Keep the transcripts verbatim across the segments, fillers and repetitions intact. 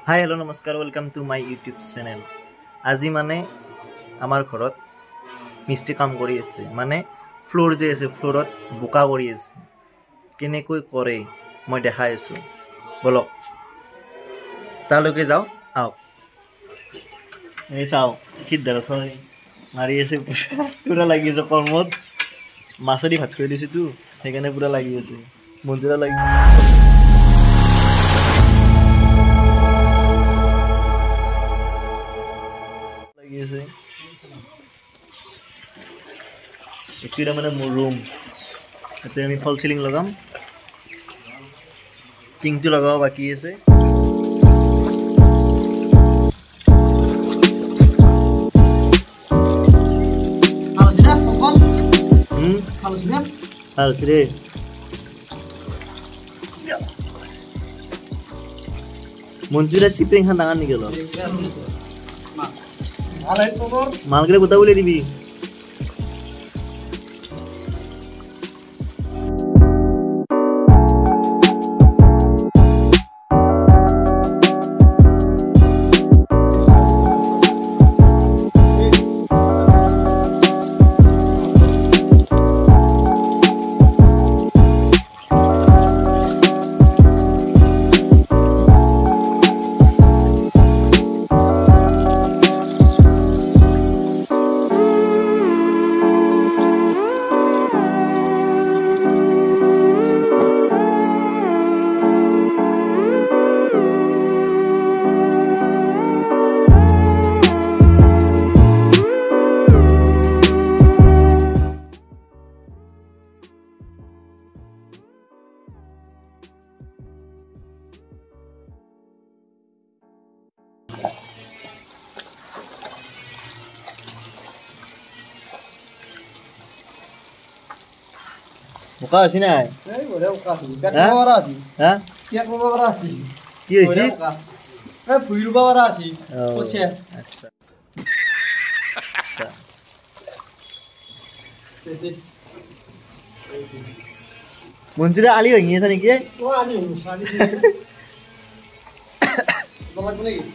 हाय hello नमस्कार welcome to my YouTube channel. আজি মানে আমার ঘরত মিস্ত্রি কাম কৰি আছে, মানে ফ্লোর যে আছে ফ্লোরত বোকা কৰি আছে। কেনেকৈ কৰে মই দেখাই আছো, বলক তালৈকে যাও। আও এই চাও কি দৰছ মাৰি আছে, পুৰা লাগি আছে কৰ্মত। মাছেদি ভাত খুৱাই দিছো তো সেইকাৰণে পুৰা লাগি আছে, মন্দিৰা লাগি আছে। এটা মানে মোৰ রুম, এতে আমি ফল সিলিং লগাম, টিংটো লগাও বাকি আছে। হুম ভালো রে মঞ্জুরা সিপিং খান ডাঙার নিয়ে গেল মালগুলো কোথাও বলে দিবি। বোকা আছি নাই? এই বড় বোকা আছি, পেট বড় আছি। হ্যাঁ পেট বড় আছি। কি হইছে? এই ফুইরু বড় আছি। বুঝছে? আচ্ছা আচ্ছা এসে মঞ্জুরা আলি হয়ে গেছে নাকি? ও আলি হইছে, আলি বলা কোনে কি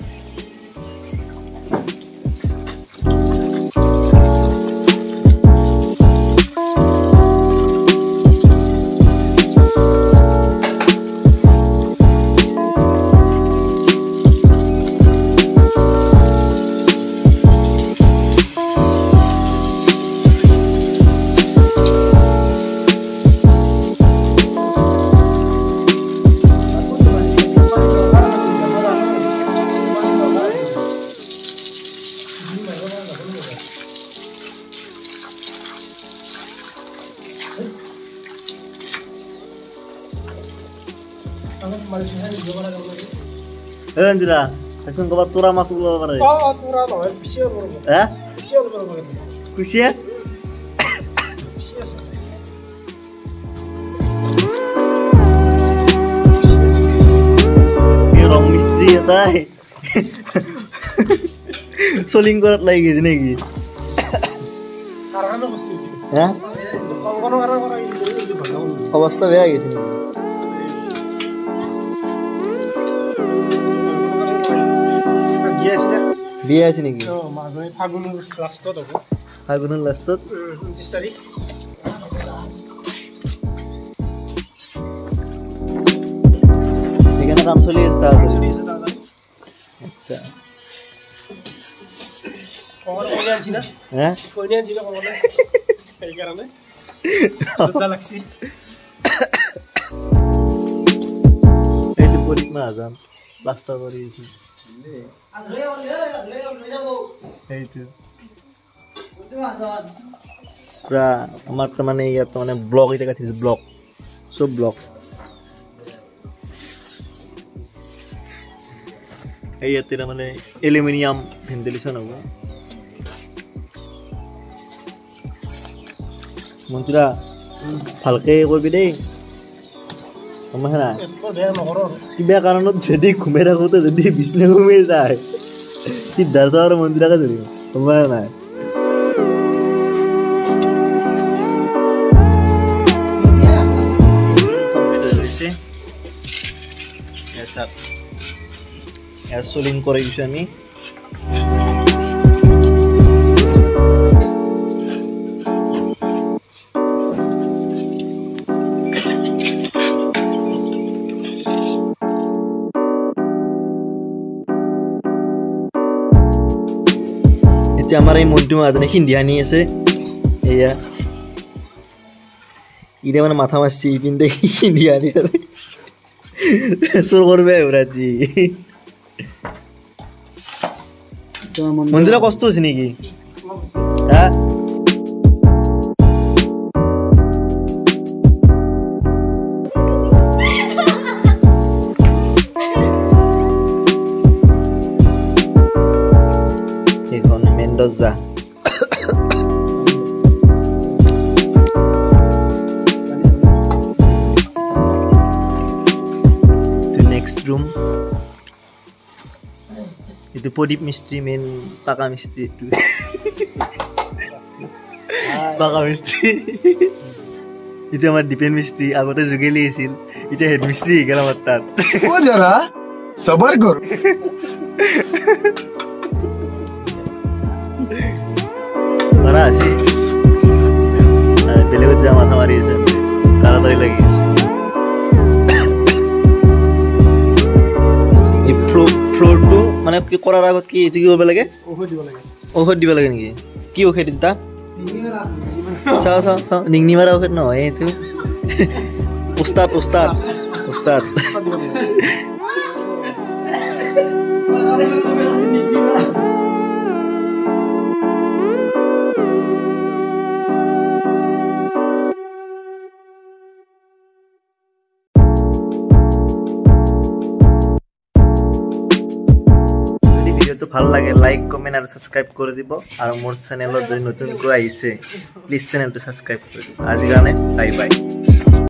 Eh, Andra, langsung ke Tura masuk lo mana? Oh, Tura lo, bisa berapa? Eh? Bisa berapa? Kusia? Bisa sih. Ini orang misteri ya tay. Soling korat lagi sini lagi. Karena lo mesti. Ya? Kalau kalau karena orang ini itu bangun. Awasta beya gitu sini. বিয়া আছে নেকি? ও মাঘৰ ফাগুনৰ লাষ্টত হ'ব। ফাগুনৰ লাষ্টত ঊনত্ৰিশ তাৰিখ। সেখানে কাম চলি আছে তাহলে। চলি আছে তাহলে। আচ্ছা। কমল কইনা আনছি না? হ্যাঁ? কইনা আনছি না কমল? এই কারণে। দুটা লাগছি। এই তো পরিকমা আজান প্লাস্টার করে দিয়েছি। আমার তো মানে ইয়াত মানে ব্লক এটা কাটিছে, ব্লক সব ব্লক। এই ইয়াতে মানে এলুমিনিয়াম ভেন্টিলেশন হব। মন্ত্রা ভালকে করবি দেই, কিবা কাৰণত যদি ঘুমাই থাকোতে যদি বিছনা ঘুমাই যায় সিদ্ধাৰ্থ আৰু মন্দিৰাকে ধৰিব, গম পাই নাই? এয়াৰ চলিং কৰি দিছোঁ আমি এতিয়া আমাৰ এই মন্টু মাজনে হিন্দী আনি আছে এয়া ইৰে মানে মাথা মারছি পিনতে হিন্দী আনি আছে চোর করবে ওরাজি মন্দিরা কষ্ট হচ্ছে নাকি হ্যাঁ এখন Mendoza next room itu podip mistri main paka mistri itu paka mistri itu amar dipen mistri agote jugeli asil itu head mistri gela matar ko jara sabar kor para asi dele jama hamari ase taratari lagi floor two মানে কি করার আগত কি এটো কি হবে লাগে ওহ দিব লাগে ওহ দিব লাগে নেকি কি ওহ দিতা সাও সাও সাও নিংনি মারা ওহ ন এটো উস্তাদ উস্তাদ উস্তাদ তো ভাল লাগে লাইক কমেন্ট আর সাবস্ক্রাইব করে দিব আর মোর চ্যানেলত যদি নতুন করে আইছে প্লিজ চ্যানেলটো সাবস্ক্রাইব করে দিব আজি গানে বাই বাই